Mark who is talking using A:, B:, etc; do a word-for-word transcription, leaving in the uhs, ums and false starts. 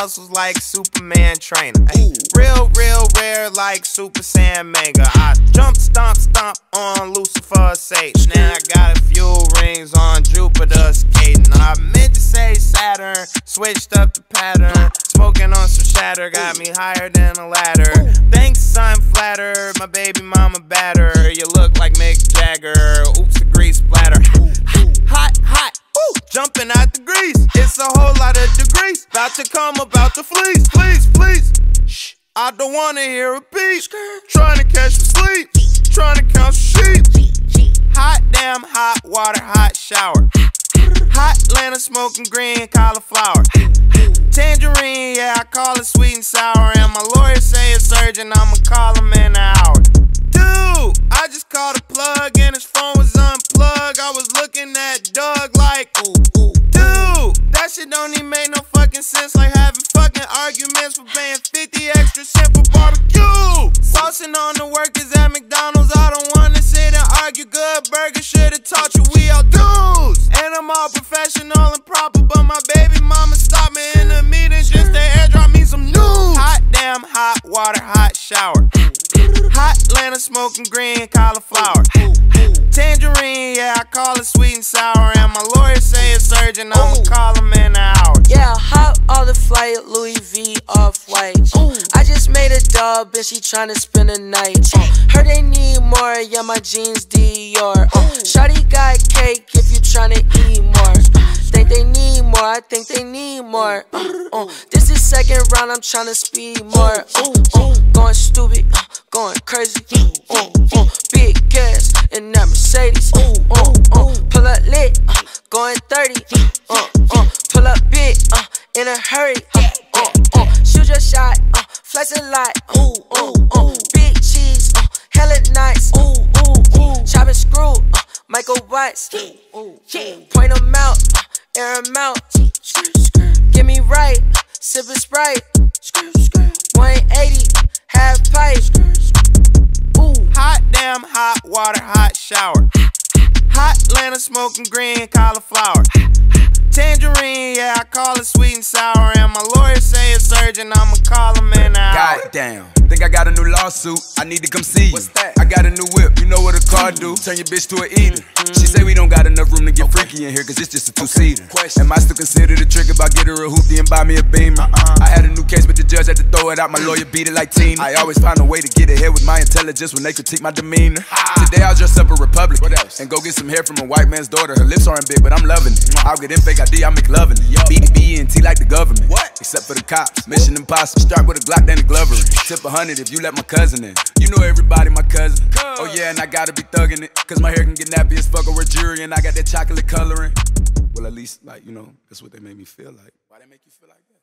A: muscles like Superman trainer. Ay, real, real rare like Super Saiyan Mega. I jump, stomp, stomp on Lucifer, Satan. And I got a few rings on Jupiter skating. I meant to say Saturn, switched up the pattern. Smoking on some shatter, got me higher than a ladder. Thanks, son, flatter, my baby mama batter. You look like Mick Jagger, oops, the grease splatter. Hot, hot, ooh, jumping out the grease. It's a whole lot of degrees, about to come about the fleece. Please, please, shh, I don't wanna hear a beat. Trying to catch some sleep, trying to count some sheep. Hot damn, hot water, hot shower. Hot Atlanta smoking green cauliflower. Tangerine, yeah, I call it sweet and sour. And my lawyer say it's urgent, I'ma call him in an hour. Dude, I just called a plug and his phone was unplugged. I was looking at Doug like, ooh, ooh. Dude, that shit don't even make no fucking sense. Like having fucking arguments for paying fifty extra cents for barbecue. Saucing on the workers at McDonald's. I don't wanna sit and argue. Good burger should've taught you we all dudes. And I'm all professional and proper, but my baby mama stopped me in the meeting just to airdrop me some news. Hot damn, hot water, hot shower. Hot Atlanta smoking green cauliflower. Tangerine, yeah, I call it sweet and sour. And my lawyer say it's urgent, I'ma call him in an hour.
B: Yeah, hot all the flight, Louis V off-white. I just made a dub and she tryna spend a night. uh, Heard they need more, yeah, my jeans Dior. uh, Shawty got cake if you tryna eat more. Think they need more, I think they need more. uh, uh, This is second round, I'm tryna speed more. uh, uh, Going stupid, uh, going crazy. uh, uh, Big gas in that Mercedes. uh, uh, uh, Pull up lit, uh, going thirty. uh, uh, Pull up big, uh, in a hurry. uh, uh, uh, Shoot your shot, uh, flex a lot. uh, uh, uh, Big cheese, uh, hella nice. uh, uh, uh, Chop and screw, uh, Michael Watts. uh, uh, Point them out, uh, air them out. Get me right, sip a Sprite. one eighty, half pipe. Ooh.
A: Hot damn, hot water, hot shower. Hot Atlanta smoking green cauliflower. Tangerine, yeah, I call it sweet and sour. And my lawyer say it's urgent, I'ma call him in an hour.
C: Goddamn, think I got a new lawsuit, I need to come see you.
A: What's that?
C: I got a new whip, you know what a car do? Turn your bitch to an eater. She say we don't got enough room to get freaky in here, cause it's just a two-seater. Am I still considered a trick if I get her a hoopty and buy me a Beamer? Uh-uh. I had a new case, but the judge had to throw it out. My lawyer beat it like Tina. I always find a way to get ahead with my intelligence when they critique my demeanor. Ah. Today I'll dress up a Republican. What else? And go get some hair from a white man's daughter. Her lips aren't big, but I'm loving it. I'll get in fake I D, I make loving it. B D B and T like the government. What? Except for the cops. Mission impossible. Start with a Glock, then a Glover. Tip a hundred if you let my cousin in. You know everybody my cousin. Oh yeah, and I gotta be thugging it, cause my hair can get nappy as fuck over jury, and I got that chocolate coloring. Well, at least, like, you know, that's what they made me feel like. Why they make you feel like that?